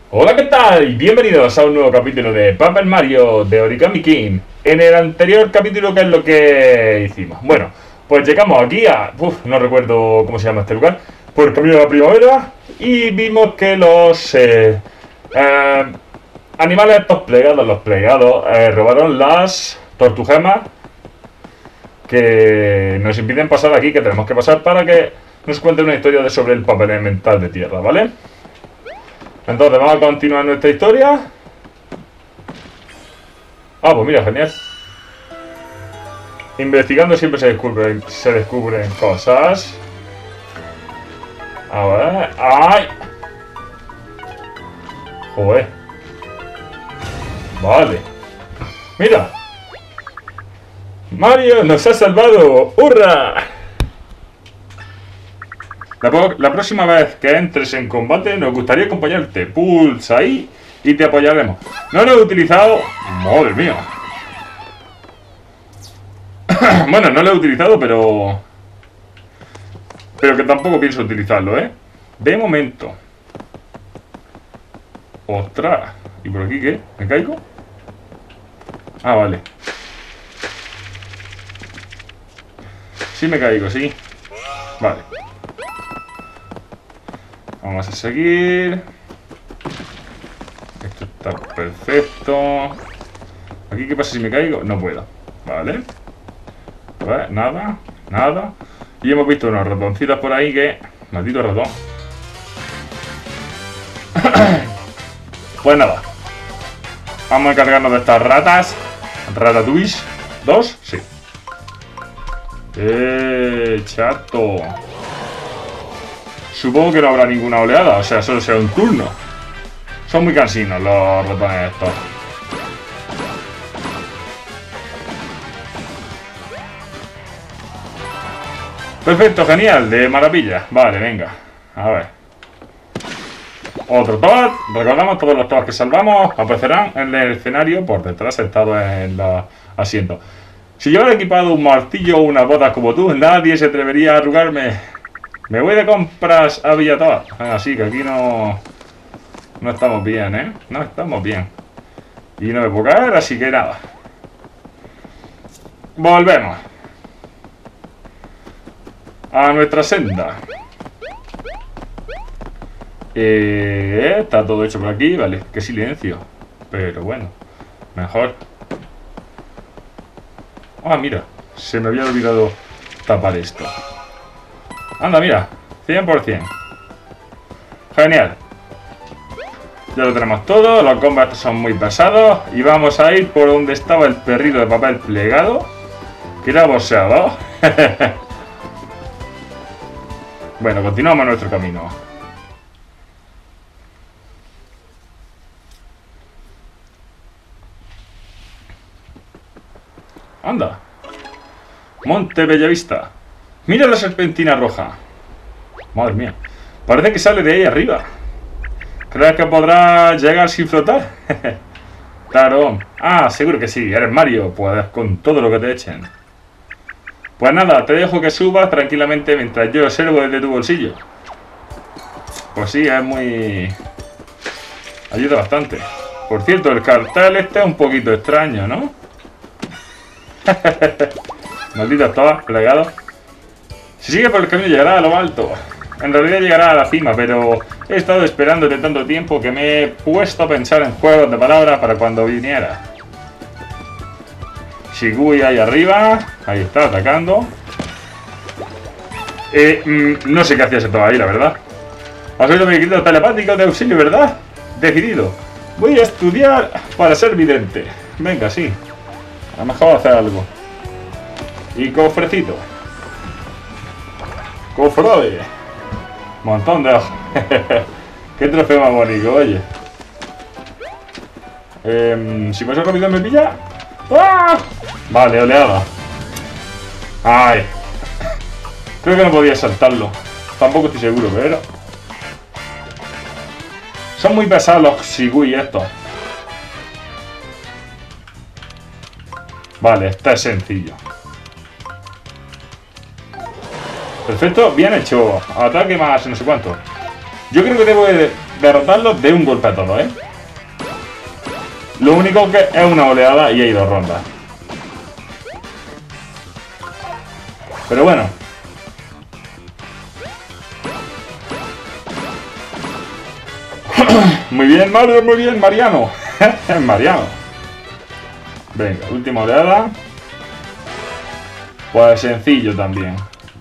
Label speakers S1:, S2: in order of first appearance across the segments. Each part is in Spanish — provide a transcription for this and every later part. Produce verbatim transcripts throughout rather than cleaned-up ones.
S1: Hola, ¿qué tal? Bienvenidos a un nuevo capítulo de Paper Mario de Origami King. En el anterior capítulo, ¿qué es lo que hicimos? Bueno, pues llegamos aquí a... Uf, no recuerdo cómo se llama este lugar. Por el camino de la primavera. Y vimos que los... Eh, eh, animales estos plegados, los plegados, eh, robaron las tortugemas que nos impiden pasar aquí, que tenemos que pasar para que nos cuente una historia de sobre el papel elemental de tierra, ¿vale? Entonces vamos a continuar nuestra historia. Ah, pues mira, genial. Investigando siempre se descubren, se descubren cosas. A ver. ¡Ay! Joder. Vale. Mira. Mario nos ha salvado. ¡Hurra! La, la próxima vez que entres en combate nos gustaría acompañarte. Pulsa ahí y te apoyaremos. No lo he utilizado... Madre mía. Bueno, no lo he utilizado, pero... Pero que tampoco pienso utilizarlo, ¿eh? De momento. ¡Ostras! ¿Y por aquí qué? ¿Me caigo? Ah, vale. Sí me caigo, sí. Vale. Vamos a seguir. Esto está perfecto. ¿Aquí qué pasa si me caigo? No puedo. Vale. A ver, nada, nada. Y hemos visto unos ratoncitos por ahí que... Maldito ratón. Pues nada. Vamos a encargarnos de estas ratas. Ratatouille. ¿Dos? Sí. Eh, chato. Supongo que no habrá ninguna oleada, o sea, solo será un turno. Son muy cansinos los ratones estos. Perfecto, genial, de maravilla. Vale, venga, a ver. Otro Toad. Recordamos, todos los Toads que salvamos aparecerán en el escenario por detrás, sentados en los asientos. Si llevara equipado un martillo o unas botas como tú, nadie se atrevería a arrugarme. Me voy de compras a Villatoa. Así que aquí no... No estamos bien, ¿eh? No estamos bien. Y no me puedo caer, así que nada. Volvemos a nuestra senda. Eh, está todo hecho por aquí, vale. Qué silencio. Pero bueno, mejor. Ah, mira. Se me había olvidado tapar esto. Anda, mira, cien por cien. Genial. Ya lo tenemos todo. Los combates son muy pesados. Y vamos a ir por donde estaba el perrito de papel plegado, que era boxeador. Bueno, continuamos nuestro camino. Anda. Monte Bellavista. Mira la serpentina roja. Madre mía. Parece que sale de ahí arriba. ¿Crees que podrás llegar sin flotar? Claro. Ah, seguro que sí. Eres Mario. Puedes con todo lo que te echen. Pues nada, te dejo que subas tranquilamente mientras yo observo desde tu bolsillo. Pues sí, es muy... Ayuda bastante. Por cierto, el cartel este es un poquito extraño, ¿no? Maldito todas, plegado. Si sigue por el camino llegará a lo alto. En realidad llegará a la cima, pero he estado esperándote tanto tiempo que me he puesto a pensar en juegos de palabras para cuando viniera. Shigui ahí arriba. Ahí está, atacando. Eh, mmm, no sé qué hacía ese todo ahí, la verdad. Has oído mi grito telepático de auxilio, ¿verdad? Decidido. Voy a estudiar para ser vidente. Venga, sí. A lo mejor hacer algo. Y cofrecito. Cofrade. Montón de ojos. Qué trofeo más bonito, oye. Eh, si paso rápido me pilla. ¡Ah! Vale, oleada. Ay. Creo que no podía saltarlo. Tampoco estoy seguro, pero... Son muy pesados los Shigui estos. Vale, este es sencillo. Perfecto, bien hecho. Ataque más no sé cuánto. Yo creo que debo de derrotarlos de un golpe a todos, ¿eh? Lo único que es una oleada y hay dos rondas. Pero bueno. Muy bien, Mario, muy bien, Mariano. Mariano. Venga, última oleada. Pues sencillo también.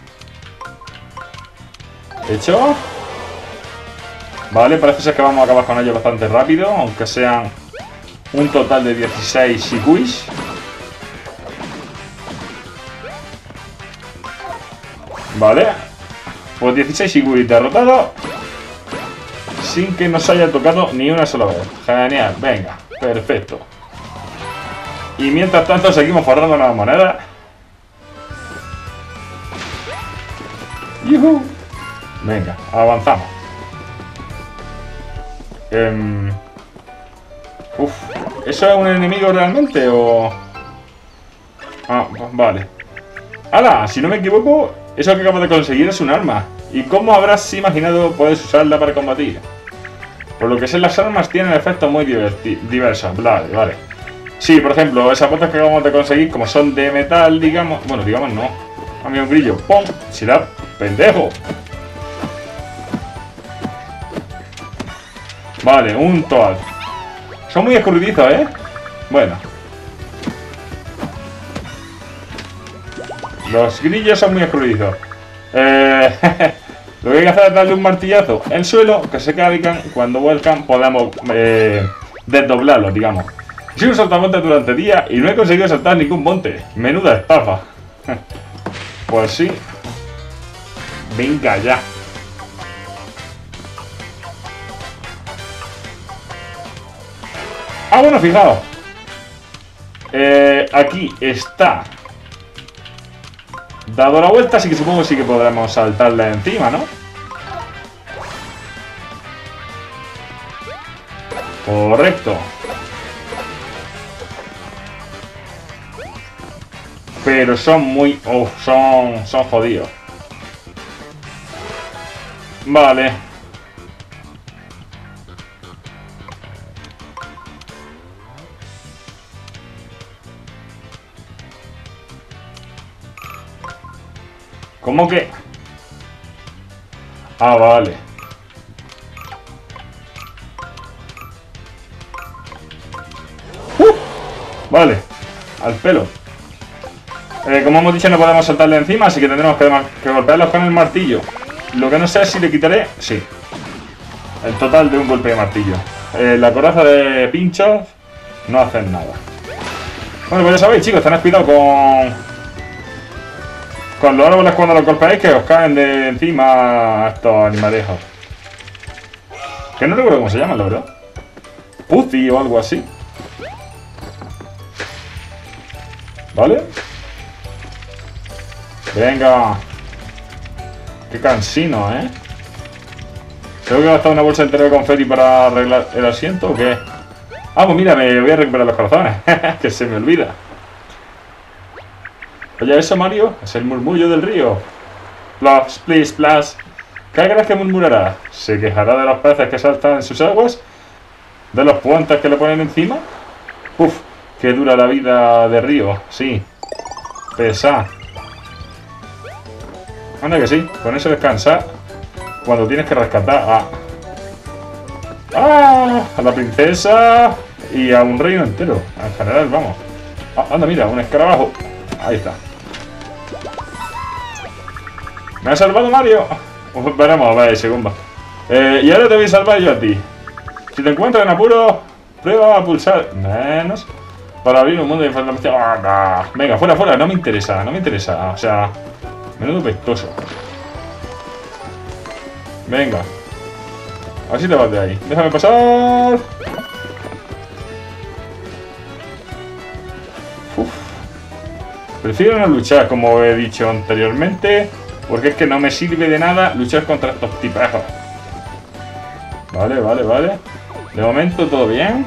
S1: Hecho. Vale, parece ser que vamos a acabar con ellos bastante rápido, aunque sean un total de dieciséis Shikuis. Vale. Pues dieciséis Shikuis derrotados sin que nos haya tocado ni una sola vez. Genial, venga, perfecto. Y mientras tanto seguimos forrando las monedas. ¡Yuhu! Venga, avanzamos. Um, uf, ¿eso es un enemigo realmente o...? Ah, vale. ¡Hala! Si no me equivoco, eso que acabo de conseguir es un arma. ¿Y cómo habrás imaginado puedes usarla para combatir? Por lo que sé, las armas tienen efectos muy diversos. Vale, vale. Sí, por ejemplo, esas botas que acabamos de conseguir, como son de metal, digamos... Bueno, digamos no. A mí un grillo. ¡Pum! ¡Será pendejo! Vale, un Toad. Son muy escurridizos, ¿eh? Bueno. Los grillos son muy escurridizos. Eh, lo que hay que hacer es darle un martillazo en el suelo, que se caigan. Cuando vuelcan podemos eh, desdoblarlos, digamos. Soy un saltamonte durante días y no he conseguido saltar ningún monte. Menuda estafa. Pues sí. Venga ya. Ah, bueno, fijaos. Eh, aquí está. Dado la vuelta, así que supongo que sí que podremos saltarle encima, ¿no? Correcto. Pero son muy... Oh, son, son jodidos. Vale. ¿Cómo que? Ah, vale. Uh, vale. Al pelo. Eh, como hemos dicho, no podemos saltarle encima, así que tendremos que, que golpearlos con el martillo. Lo que no sé es si le quitaré... Sí. El total de un golpe de martillo. Eh, la coraza de pinchos no hacen nada. Bueno, pues ya sabéis, chicos, tened cuidado con... Con los árboles cuando los golpeáis, que os caen de encima estos animalejos. Que no recuerdo cómo se llaman, la verdad. Pussy o algo así. ¿Vale? Venga. Qué cansino, ¿eh? ¿Tengo que gastar una bolsa entera de confeti para arreglar el asiento o qué? Ah, pues mira, me voy a recuperar los corazones. Que se me olvida. Oye, eso, Mario, es el murmullo del río. Splash, splish, splash. ¿Qué crees que murmurará? ¿Se quejará de los peces que saltan en sus aguas? ¿De los puentes que le ponen encima? Uf, qué dura la vida de río, sí. Pesa. Anda que sí, con eso descansar cuando tienes que rescatar a... ¡Ah! A la princesa y a un reino entero. En general, vamos. Ah, anda, mira, un escarabajo. Ahí está. ¿Me has salvado, Mario? Uf, veremos, a ver, según va. Eh, y ahora te voy a salvar yo a ti. Si te encuentras en apuro, prueba a pulsar menos para abrir un mundo de información. ¡Oh, no! Venga, fuera, fuera, no me interesa, no me interesa. O sea, menudo pestoso. Venga. Así te vas de ahí. Déjame pasar. Uf. Prefiero no luchar, como he dicho anteriormente, porque es que no me sirve de nada luchar contra estos tipejos. Vale, vale, vale. De momento todo bien.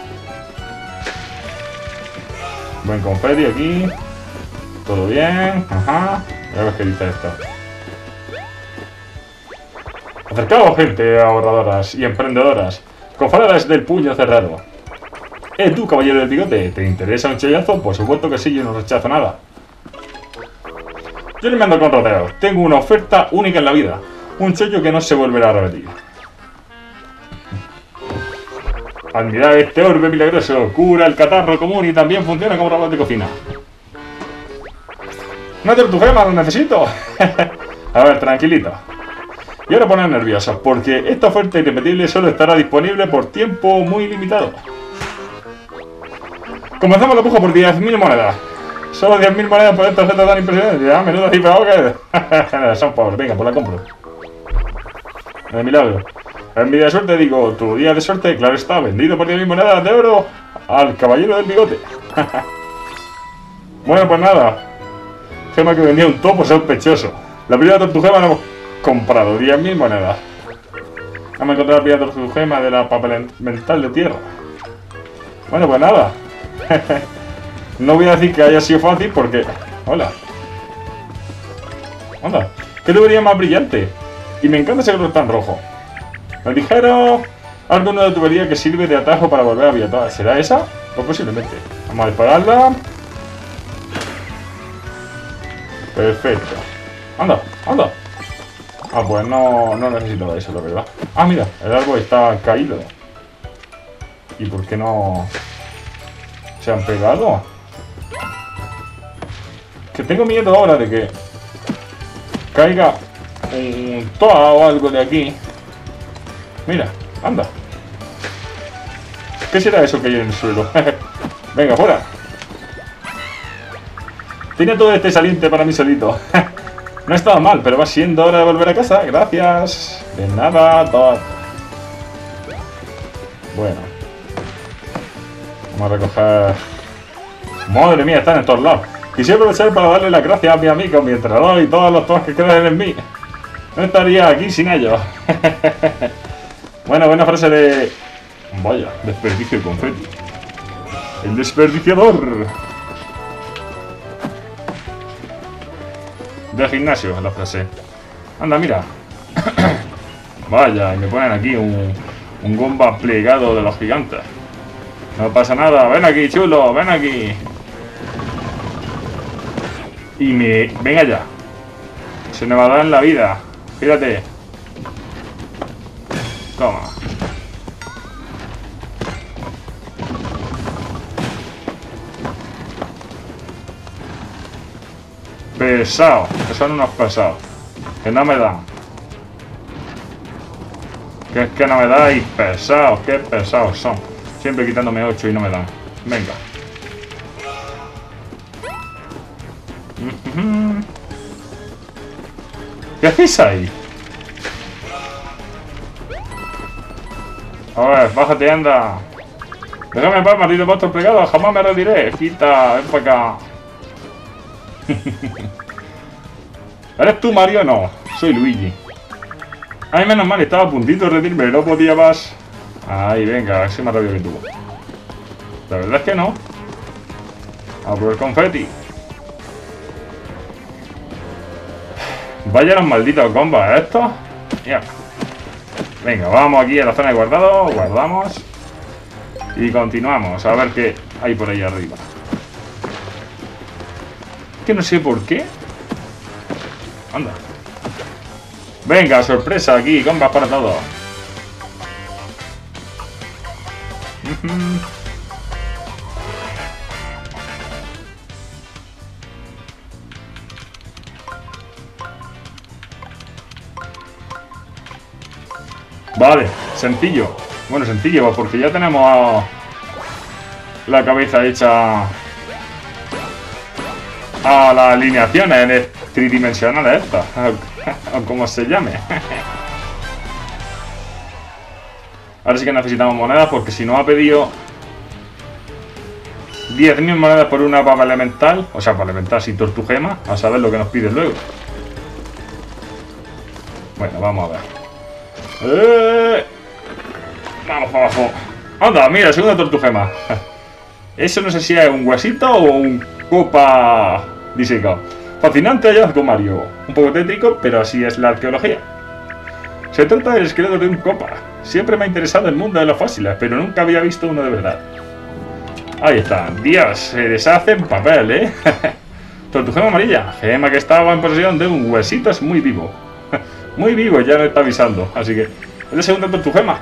S1: Buen confeti aquí. Todo bien. Ajá. A ver qué dice esto. Acercaos, gente ahorradoras y emprendedoras, cofradas del puño cerrado. ¿Eh, tú, caballero del bigote? ¿Te interesa un chollazo? Por supuesto que sí, yo no rechazo nada. Yo no me ando con rodeos. Tengo una oferta única en la vida. Un chollo que no se volverá a repetir. Admirad este orbe milagroso. Cura el catarro común y también funciona como robot de cocina. ¡Una tortugema! ¡Lo necesito! A ver, tranquilito. Y ahora poner nerviosos, porque esta oferta irrepetible solo estará disponible por tiempo muy limitado. Comenzamos la puja por diez mil monedas. Solo diez mil monedas por esta oferta tan impresionante. Ya, menuda cifra, que son pobres. Venga, pues la compro. De milagro. En mi día de suerte digo, tu día de suerte, claro está, vendido por diez mil monedas de oro al caballero del bigote. Bueno, pues nada. Gema que vendía un topo sospechoso. La primera tortugema la hemos comprado, diez mil monedas. Vamos a encontrar la primera tortugema de la papel mental de tierra. Bueno, pues nada. No voy a decir que haya sido fácil porque... Hola. Anda. ¿Qué tubería más brillante? Y me encanta ese color tan rojo. Me dijeron algo de tubería que sirve de atajo para volver a Viatar. ¿Será esa? Pues posiblemente. Vamos a dispararla. Perfecto. Anda, anda. Ah, pues no, no necesito eso, la verdad. Ah, mira, el árbol está caído. ¿Y por qué no se han pegado? Que tengo miedo ahora de que caiga un toa o algo de aquí. Mira, anda. ¿Qué será eso que hay en el suelo? Venga, fuera. Tenía todo este saliente para mí solito. No estaba mal, pero va siendo hora de volver a casa. Gracias. De nada, Todd. Bueno. Vamos a recoger... Madre mía, están en todos lados. Quisiera aprovechar para darle las gracias a mi amigo, mi entrenador y todos los todos que creen en mí. No estaría aquí sin ellos. Bueno, buena frase de... Vaya, desperdicio de confeti. El desperdiciador. De gimnasio, la frase. Anda, mira. Vaya, y me ponen aquí un, un gomba plegado de los gigantes. No pasa nada, ven aquí, chulo, ven aquí. Y me... Venga ya. Se me va a dar en la vida. Fíjate. Toma. Pesado, que son unos pesados. Que no me dan. Que es que no me dais, pesados, qué pesados son. Siempre quitándome ocho y no me dan. Venga. ¿Qué hacéis ahí? A ver, bájate, anda. Déjame en paz, maldito monstruo plegado. Jamás me rendiré. Quita, ven para acá. ¿Eres tú, Mario? No, soy Luigi. Ay, menos mal, estaba a puntito de rendirme. No podía más. Ay, venga, ese más rápido que tú. La verdad es que no. A por el confeti. Vaya los malditos combos estos. Ya. Venga, vamos aquí a la zona de guardado. Guardamos. Y continuamos a ver qué hay por ahí arriba. Que no sé por qué. Anda. Venga, sorpresa aquí, combas para todos. Vale, sencillo. Bueno, sencillo, porque ya tenemos la cabeza hecha a las alineaciones tridimensionales estas, o como se llame. Ahora sí que necesitamos monedas, porque si no ha pedido diez mil monedas por una papa elemental, o sea, papa elemental sin tortugema, a saber lo que nos pide luego. Bueno, vamos a ver. Eh, vamos para abajo. Anda, mira, segunda tortugema. Eso no sé si es un huesito o un copa disecado. Fascinante hallazgo, Mario. Un poco tétrico, pero así es la arqueología. Se trata del esqueleto de un copa. Siempre me ha interesado el mundo de los fósiles, pero nunca había visto uno de verdad. Ahí está. Dios, se deshace en papel, ¿eh? Tortugema amarilla. Gema que estaba en posesión de un huesito es muy vivo. Muy vivo, ya me está avisando. Así que, es la segunda tortugema.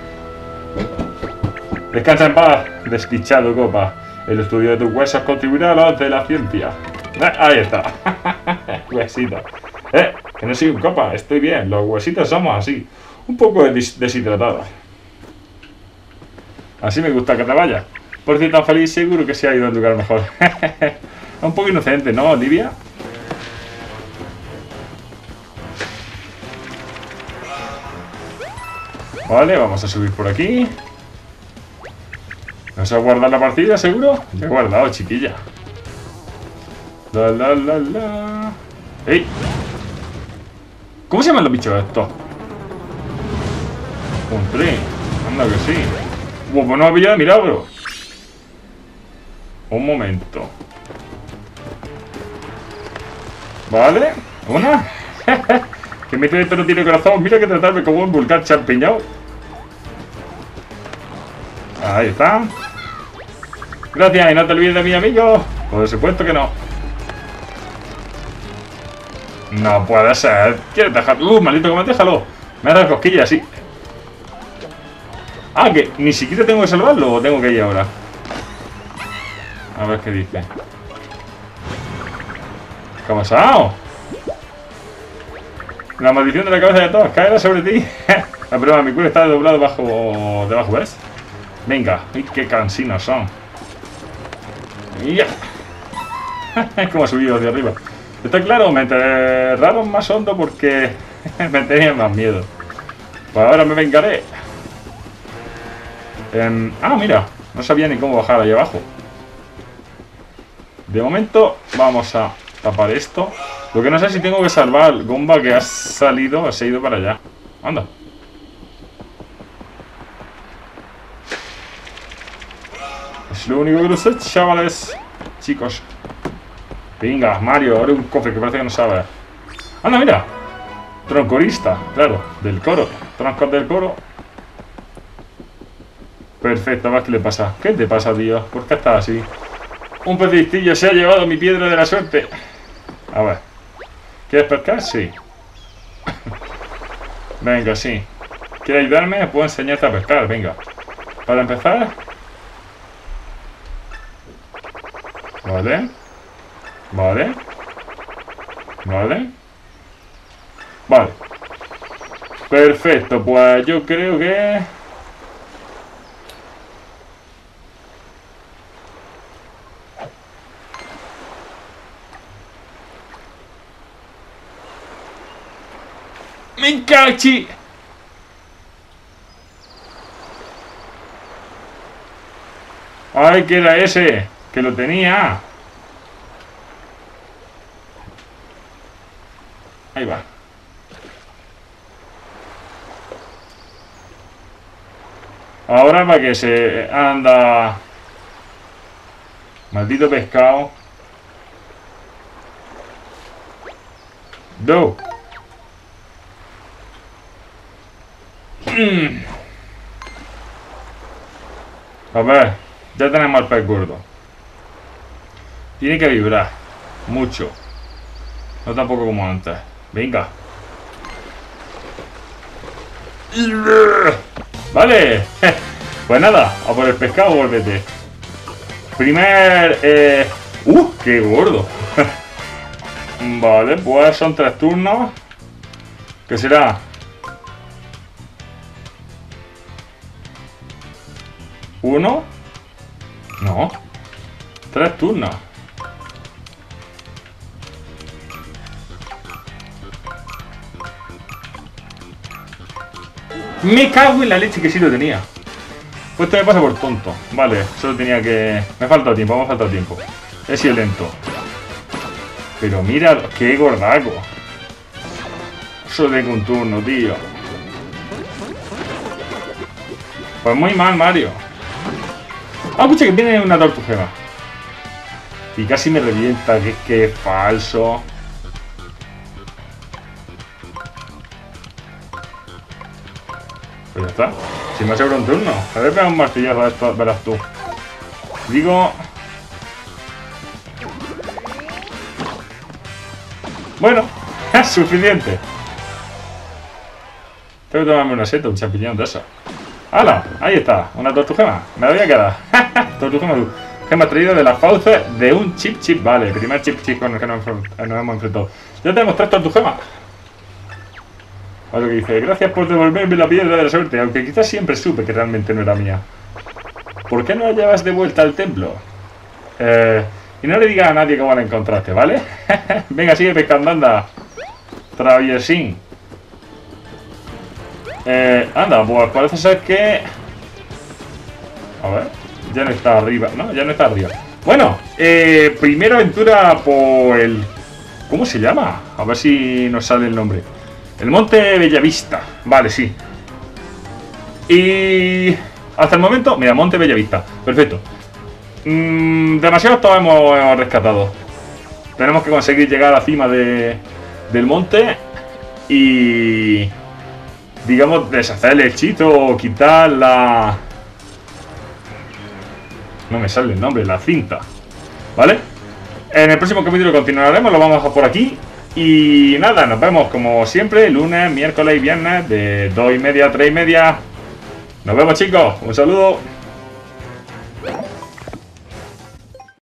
S1: Descansa en paz, desdichado copa. El estudio de tus huesos contribuirá a los de la ciencia. Eh, ahí está. Huesito. Eh, que no soy un copa, estoy bien. Los huesitos somos así. Un poco des deshidratados. Así me gusta que te vayas. Por cierto, tan feliz, seguro que se ha ido a un lugar mejor. Un poco inocente, ¿no, Olivia? Vale, vamos a subir por aquí. ¿Vas a guardar la partida, seguro? Ya he guardado, chiquilla. La, la, la, la. ¡Ey! ¿Cómo se llaman los bichos estos? Un tren. Anda que sí. Pues no ha pillado de milagro. Un momento. Vale. Una. Que me esto no tiene corazón. Mira que tratarme como un volcán champiñón. Ahí está. Gracias y no te olvides de mi amigo. Por supuesto que no. No puede ser. ¿Quieres dejar? Uh, maldito que me déjalo. Me ha dado cosquillas, sí. Ah, que ni siquiera tengo que salvarlo o tengo que ir ahora. A ver qué dice. ¿Qué ha pasado? La maldición de la cabeza de todos caerá sobre ti. La prueba, mi culo está doblado bajo, debajo, ¿ves? Venga, y qué cansinos son. Ya. Como ha subido de arriba. Está claro, me enterraron más hondo porque me tenían más miedo. Pues ahora me vengaré. Eh, ah, mira, no sabía ni cómo bajar ahí abajo. De momento vamos a tapar esto. Lo que no sé es si tengo que salvar al Gomba que ha salido, se ha ido para allá. Anda. Es lo único que lo sé, chavales. Chicos. Venga, Mario, abre un cofre que parece que no sabe. Anda, mira. Troncorista, claro, del coro. Troncos del coro. Perfecto, a ver qué le pasa. ¿Qué te pasa, tío? ¿Por qué estás así? Un pedistillo se ha llevado mi piedra de la suerte. A ver. ¿Quieres pescar? Sí. Venga, sí. ¿Quieres ayudarme? Puedo enseñarte a pescar, venga. Para empezar. Vale. Vale. Vale. Vale. Perfecto, pues yo creo que... ¡Me cachi! ¡Ay, que era ese! ¡Que lo tenía! Ahí va. Ahora para que se anda... Maldito pescado. Do. Mm. A ver, ya tenemos al pez gordo. Tiene que vibrar mucho. No tampoco como antes. Venga. Vale. Pues nada, a por el pescado, volvete. Primer... Eh... ¡Uh! ¡Qué gordo! Vale, pues son tres turnos. ¿Qué será? ¿Uno? No. Tres turnos. Me cago en la leche que sí lo tenía. Pues esto me pasa por tonto. Vale, solo tenía que... Me falta tiempo, me ha faltado tiempo. He sido lento. Pero mira, qué gordaco. Solo tengo un turno, tío. Pues muy mal, Mario. Ah, escucha que tiene una tortuga. Y casi me revienta, que es que es falso. Pues ya está. Si me aseguro un turno. A ver, pega un martillazo a esto, verás tú. Digo... Bueno, es suficiente. Tengo que tomarme una seta, un champiñón de eso. ¡Hala! Ahí está, una tortugema. Me la voy a quedar. Tortugema tú. Gema traída de las fauces de un chip chip. Vale, primer chip chip con el que nos, nos hemos enfrentado. Ya tenemos tres tortugemas. Vale, que dice, gracias por devolverme la piedra de la suerte, aunque quizás siempre supe que realmente no era mía. ¿Por qué no la llevas de vuelta al templo? Eh, y no le digas a nadie cómo la encontraste, ¿vale? Venga, sigue pescando, anda. Traviesín. Eh, anda, pues parece ser que... A ver, ya no está arriba, ¿no? Ya no está arriba. Bueno, eh, primera aventura por el... ¿Cómo se llama? A ver si nos sale el nombre. El Monte Bellavista. Vale, sí. Y... hasta el momento... Mira, Monte Bellavista. Perfecto. Mm, demasiado todo hemos rescatado. Tenemos que conseguir llegar a la cima de, del monte. Y... digamos, deshacer el hechizo o quitar la... No me sale el nombre, la cinta. ¿Vale? En el próximo capítulo continuaremos, lo vamos a dejar por aquí. Y nada, nos vemos como siempre, lunes, miércoles y viernes de dos y media a tres y media. Nos vemos, chicos, un saludo.